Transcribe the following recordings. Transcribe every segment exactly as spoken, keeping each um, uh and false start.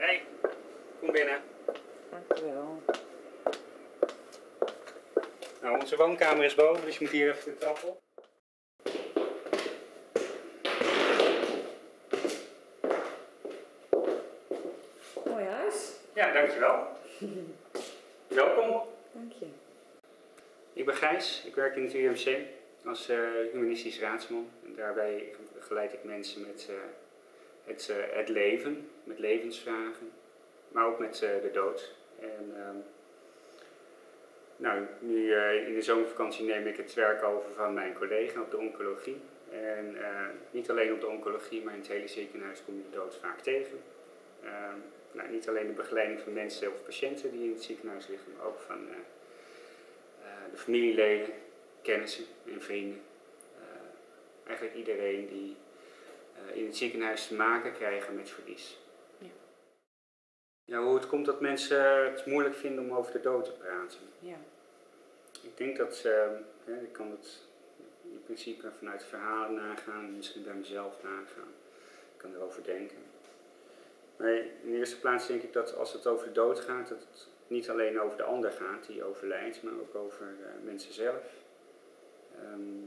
Hey, kom binnen. Dankjewel. Nou, onze woonkamer is boven, dus je moet hier even de trap op. Mooi huis. Ja, dankjewel. Welkom. Dank je. Ik ben Gijs, ik werk in het U M C als uh, humanistisch raadsman. En daarbij begeleid ik mensen met uh, het, uh, het leven, met levensvragen, maar ook met uh, de dood. En, uh, nou, nu uh, in de zomervakantie neem ik het werk over van mijn collega op de oncologie. En uh, niet alleen op de oncologie, maar in het hele ziekenhuis kom je de dood vaak tegen. Uh, nou, niet alleen de begeleiding van mensen of patiënten die in het ziekenhuis liggen, maar ook van uh, uh, de familieleden, kennissen en vrienden. Uh, eigenlijk iedereen die uh, in het ziekenhuis te maken krijgen met verlies. Ja. Ja, hoe het komt dat mensen het moeilijk vinden om over de dood te praten. Ja. Ik denk dat, uh, hè, ik kan het in principe vanuit verhalen nagaan, misschien bij mezelf nagaan. Ik kan erover denken. Maar in de eerste plaats denk ik dat als het over de dood gaat, dat het niet alleen over de ander gaat die overlijdt, maar ook over uh, mensen zelf. Um,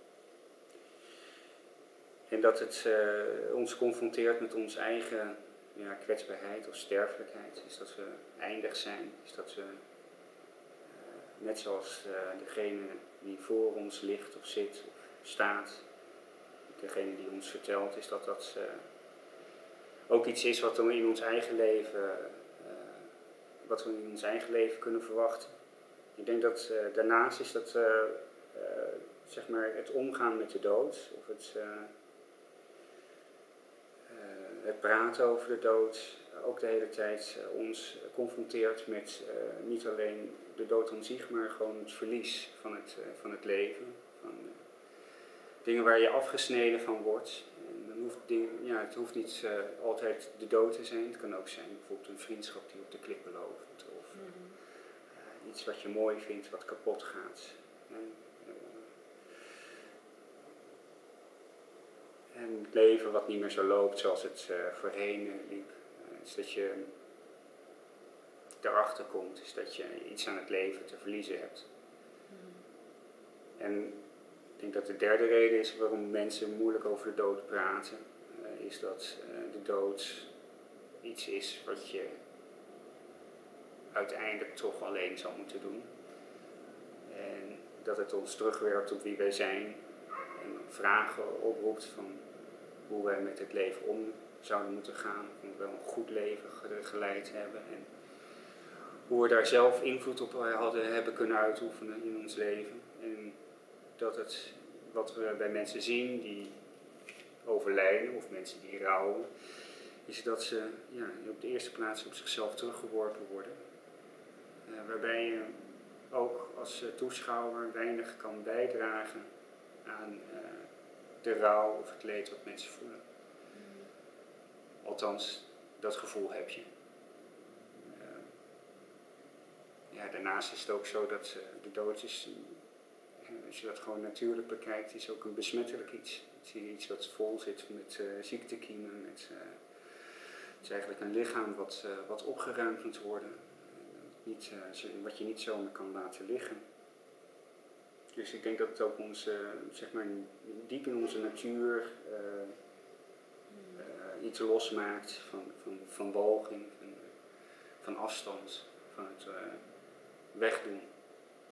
en dat het uh, ons confronteert met onze eigen ja, kwetsbaarheid of sterfelijkheid. Is dat we eindig zijn, is dat we, uh, net zoals uh, degene die voor ons ligt of zit of staat, degene die ons vertelt, is dat dat uh, ook iets is wat we in ons eigen leven, uh, wat we in ons eigen leven kunnen verwachten. Ik denk dat uh, daarnaast is dat uh, uh, zeg maar het omgaan met de dood, of het, uh, uh, het praten over de dood, ook de hele tijd uh, ons confronteert met uh, niet alleen de dood aan zich, maar gewoon het verlies van het, uh, van het leven. Van, uh, dingen waar je afgesneden van wordt. En dan hoeft ding, ja, het hoeft niet uh, altijd de dood te zijn. Het kan ook zijn bijvoorbeeld een vriendschap die op de klippen loopt. Of mm-hmm. uh, iets wat je mooi vindt, wat kapot gaat. En, uh, en het leven wat niet meer zo loopt zoals het uh, voorheen uh, liep. Uh, is dat je daarachter komt, is dat je iets aan het leven te verliezen hebt. Mm-hmm. En ik denk dat de derde reden is waarom mensen moeilijk over de dood praten, uh, is dat uh, de dood iets is wat je uiteindelijk toch alleen zal moeten doen. En dat het ons terugwerpt op wie wij zijn en vragen oproept van hoe wij met het leven om zouden moeten gaan, of we wel een goed leven geleid hebben en hoe we daar zelf invloed op hadden, hebben kunnen uitoefenen in ons leven. En dat het, wat we bij mensen zien die overlijden, of mensen die rouwen, is dat ze ja, op de eerste plaats op zichzelf teruggeworpen worden. Uh, waarbij je ook als uh, toeschouwer weinig kan bijdragen aan uh, de rouw of het leed wat mensen voelen. Mm. Althans, dat gevoel heb je. Uh, ja, daarnaast is het ook zo dat uh, de dood is, als je dat gewoon natuurlijk bekijkt, is ook een besmettelijk iets. Het is iets wat vol zit met uh, ziektekiemen. Met, uh, het is eigenlijk een lichaam wat, uh, wat opgeruimd moet worden. Uh, niet, uh, wat je niet zomaar kan laten liggen. Dus ik denk dat het ook ons, uh, zeg maar, diep in onze natuur uh, uh, iets losmaakt van, van, van walging, van, van afstand, van het uh, wegdoen.